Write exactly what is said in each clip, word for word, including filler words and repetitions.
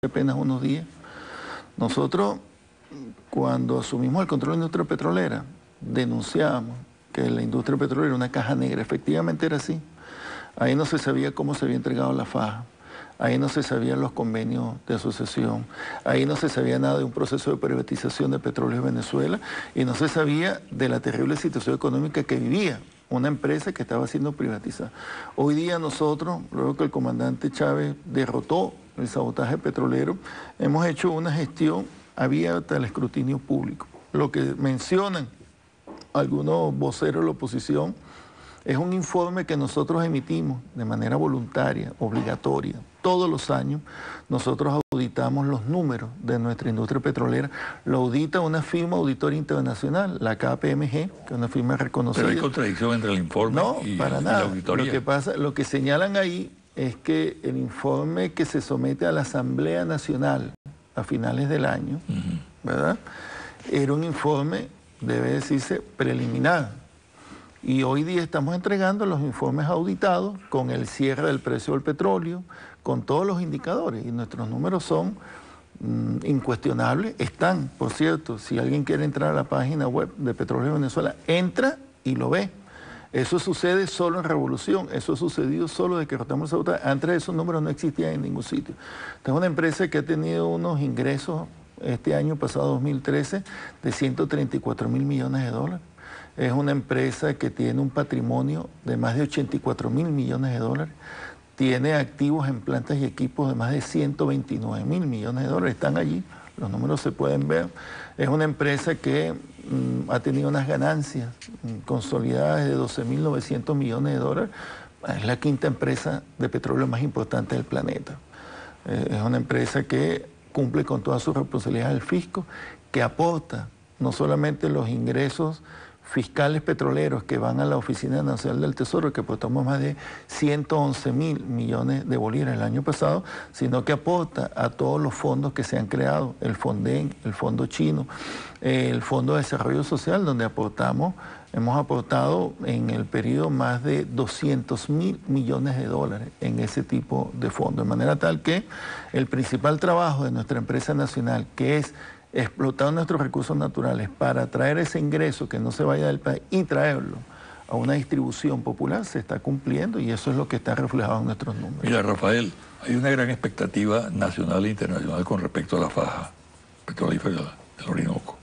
apenas unos días. Nosotros, cuando asumimos el control de la industria petrolera, denunciábamos que la industria petrolera era una caja negra. Efectivamente era así. Ahí no se sabía cómo se había entregado la faja. Ahí no se sabían los convenios de asociación, ahí no se sabía nada de un proceso de privatización de Petróleos Venezuela y no se sabía de la terrible situación económica que vivía una empresa que estaba siendo privatizada. Hoy día nosotros, luego que el comandante Chávez derrotó el sabotaje petrolero, hemos hecho una gestión abierta al escrutinio público. Lo que mencionan algunos voceros de la oposición es un informe que nosotros emitimos de manera voluntaria, obligatoria. Todos los años nosotros auditamos los números de nuestra industria petrolera. Lo audita una firma auditoria internacional, la K P M G, que es una firma reconocida. Pero hay contradicción entre el informe no, y, para y nada. la auditoría. Lo que pasa, lo que señalan ahí es que el informe que se somete a la Asamblea Nacional a finales del año, uh-huh. ¿verdad? Era un informe, debe decirse, preliminar. Y hoy día estamos entregando los informes auditados con el cierre del precio del petróleo, con todos los indicadores. Y nuestros números son mmm, incuestionables. Están, por cierto, si alguien quiere entrar a la página web de Petróleos Venezuela, entra y lo ve. Eso sucede solo en Revolución, eso ha sucedido solo de que rotamos el sabotaje. Antes esos números no existían en ningún sitio. Esta es una empresa que ha tenido unos ingresos este año pasado, dos mil trece, de ciento treinta y cuatro mil millones de dólares. Es una empresa que tiene un patrimonio de más de ochenta y cuatro mil millones de dólares. Tiene activos en plantas y equipos de más de ciento veintinueve mil millones de dólares. Están allí, los números se pueden ver. Es una empresa que mm, ha tenido unas ganancias mm, consolidadas de doce mil novecientos millones de dólares. Es la quinta empresa de petróleo más importante del planeta. Eh, es una empresa que cumple con todas sus responsabilidades al fisco, que aporta no solamente los ingresos fiscales petroleros que van a la Oficina Nacional del Tesoro, que aportamos más de ciento once mil millones de bolívares el año pasado, sino que aporta a todos los fondos que se han creado, el Fonden, el Fondo Chino, el Fondo de Desarrollo Social, donde aportamos, hemos aportado en el periodo más de doscientos mil millones de dólares en ese tipo de fondos, de manera tal que el principal trabajo de nuestra empresa nacional, que es explotar nuestros recursos naturales para traer ese ingreso que no se vaya del país y traerlo a una distribución popular, se está cumpliendo y eso es lo que está reflejado en nuestros números. Mira, Rafael, hay una gran expectativa nacional e internacional con respecto a la faja petrolífera del Orinoco.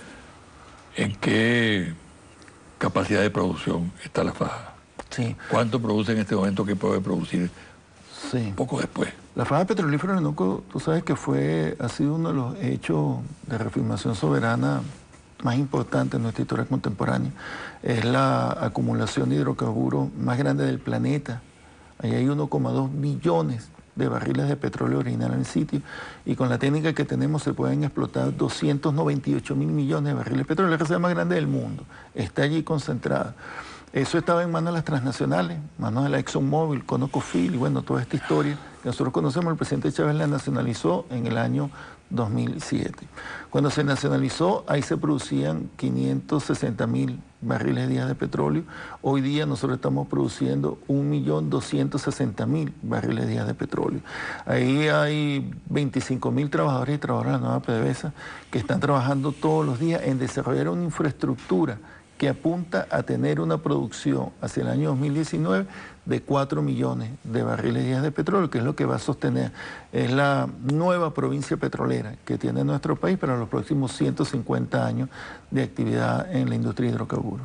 ¿En qué capacidad de producción está la faja? Sí. ¿Cuánto produce en este momento que puede producir sí. poco después? La faja petrolífera del Orinoco, tú sabes que fue, ha sido uno de los hechos de reafirmación soberana más importantes en nuestra historia contemporánea. Es la acumulación de hidrocarburos más grande del planeta. Ahí hay uno coma dos millones de barriles de petróleo original en el sitio y con la técnica que tenemos se pueden explotar doscientos noventa y ocho mil millones de barriles de petróleo, la reserva más grande del mundo. Está allí concentrada. Eso estaba en manos de las transnacionales, manos de la ExxonMobil, ConocoPhillips, y bueno, toda esta historia que nosotros conocemos. El presidente Chávez la nacionalizó en el año dos mil siete. Cuando se nacionalizó, ahí se producían quinientos sesenta mil barriles día de petróleo. Hoy día nosotros estamos produciendo un millón doscientos sesenta mil barriles día de petróleo. Ahí hay veinticinco mil trabajadores y trabajadoras de la nueva PDVSA que están trabajando todos los días en desarrollar una infraestructura que apunta a tener una producción hacia el año dos mil diecinueve de cuatro millones de barriles diarios de petróleo, que es lo que va a sostener. Es la nueva provincia petrolera que tiene nuestro país para los próximos ciento cincuenta años de actividad en la industria de hidrocarburos.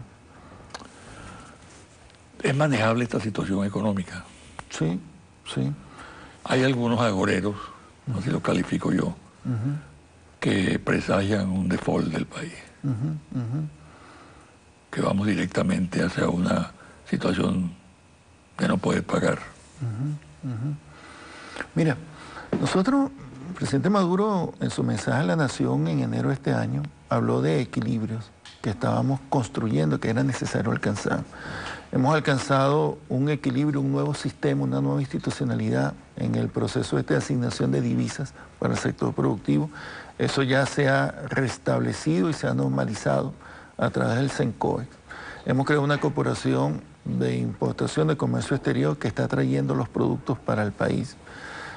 ¿Es manejable esta situación económica? Sí, sí. Hay algunos agoreros, uh-huh. así lo califico yo, uh-huh. que presagian un default del país. Uh-huh, uh-huh. Que vamos directamente hacia una situación de no poder pagar. Uh-huh, uh-huh. Mira, nosotros, el presidente Maduro, en su mensaje a la Nación en enero de este año, habló de equilibrios que estábamos construyendo, que era necesario alcanzar. Hemos alcanzado un equilibrio, un nuevo sistema, una nueva institucionalidad en el proceso este de asignación de divisas para el sector productivo. Eso ya se ha restablecido y se ha normalizado a través del CENCOEX. Hemos creado una corporación de importación de comercio exterior que está trayendo los productos para el país.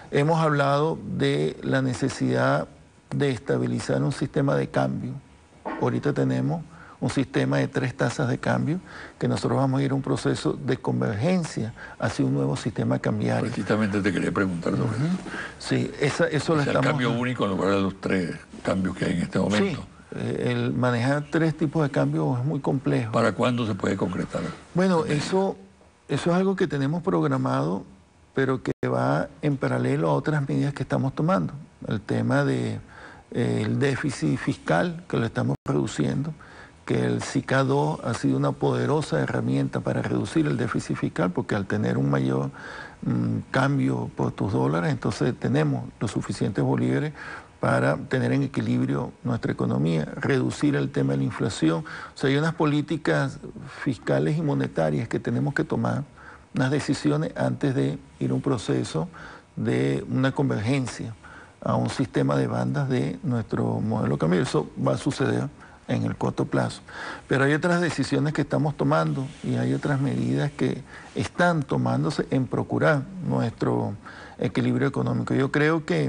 Hemos hablado de la necesidad de estabilizar un sistema de cambio. Ahorita tenemos un sistema de tres tasas de cambio, que nosotros vamos a ir a un proceso de convergencia hacia un nuevo sistema cambiario. Precisamente te quería preguntar sobre Uh-huh. eso. Sí, esa, eso lo O sea, estamos... el cambio único en lugar de los tres cambios que hay en este momento. Sí, eh, el manejar tres tipos de cambio es muy complejo. ¿Para cuándo se puede concretar? Bueno, eso, eso es algo que tenemos programado, pero que va en paralelo a otras medidas que estamos tomando. El tema del de, eh, déficit fiscal, que lo estamos reduciendo, que el S I C A dos ha sido una poderosa herramienta para reducir el déficit fiscal, porque al tener un mayor mmm, cambio por tus dólares, entonces tenemos los suficientes bolívares para tener en equilibrio nuestra economía, reducir el tema de la inflación. O sea, hay unas políticas fiscales y monetarias que tenemos que tomar, unas decisiones antes de ir a un proceso de una convergencia a un sistema de bandas de nuestro modelo cambiario. Eso va a suceder en el corto plazo. Pero hay otras decisiones que estamos tomando y hay otras medidas que están tomándose en procurar nuestro equilibrio económico. Yo creo que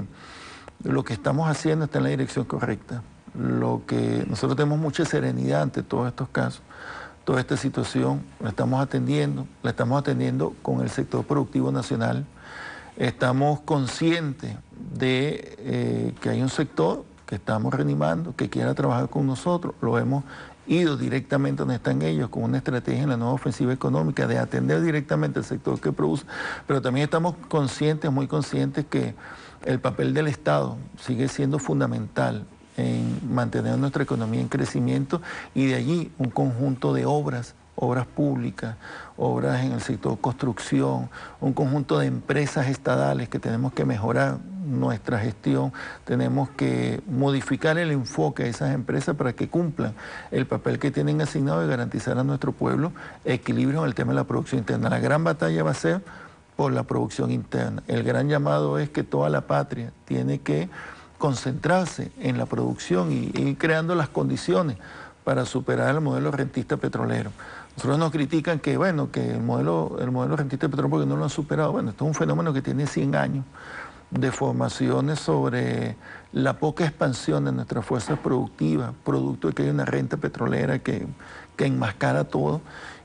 lo que estamos haciendo está en la dirección correcta. Lo que nosotros tenemos mucha serenidad ante todos estos casos, toda esta situación, la estamos atendiendo, la estamos atendiendo con el sector productivo nacional. Estamos conscientes de eh, que hay un sector que estamos reanimando, que quiera trabajar con nosotros, lo hemos ido directamente donde están ellos, con una estrategia en la nueva ofensiva económica de atender directamente al sector que produce, pero también estamos conscientes, muy conscientes que el papel del Estado sigue siendo fundamental en mantener nuestra economía en crecimiento y de allí un conjunto de obras, obras públicas, obras en el sector construcción, un conjunto de empresas estatales que tenemos que mejorar nuestra gestión, tenemos que modificar el enfoque de esas empresas para que cumplan el papel que tienen asignado de garantizar a nuestro pueblo equilibrio en el tema de la producción interna. La gran batalla va a ser por la producción interna. El gran llamado es que toda la patria tiene que concentrarse en la producción y ir creando las condiciones para superar el modelo rentista petrolero. Nosotros nos critican que, bueno, que el modelo, el modelo rentista petrolero porque no lo han superado. Bueno, esto es un fenómeno que tiene cien años de formaciones sobre la poca expansión de nuestras fuerzas productivas, producto de que hay una renta petrolera que, que enmascara todo,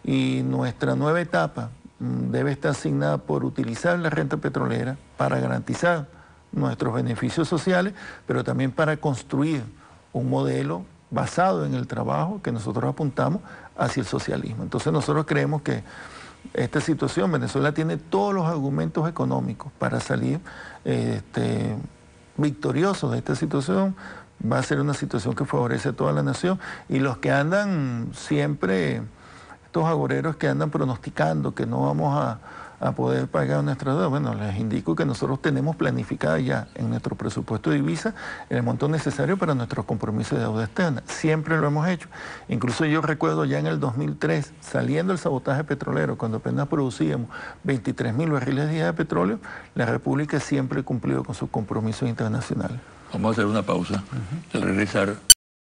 y nuestra nueva etapa mmm, debe estar asignada por utilizar la renta petrolera para garantizar nuestros beneficios sociales, pero también para construir un modelo basado en el trabajo que nosotros apuntamos hacia el socialismo. Entonces nosotros creemos que esta situación, Venezuela tiene todos los argumentos económicos para salir este, victoriosos de esta situación. Va a ser una situación que favorece a toda la nación, y los que andan siempre, estos agoreros que andan pronosticando que no vamos a, a poder pagar nuestras deudas, bueno, les indico que nosotros tenemos planificada ya en nuestro presupuesto de divisa el monto necesario para nuestros compromisos de deuda externa. Siempre lo hemos hecho. Incluso yo recuerdo ya en el dos mil tres, saliendo el sabotaje petrolero, cuando apenas producíamos veintitrés mil barriles diarios de petróleo, la República siempre ha cumplido con sus compromisos internacionales. Vamos a hacer una pausa. Uh-huh. Al regresar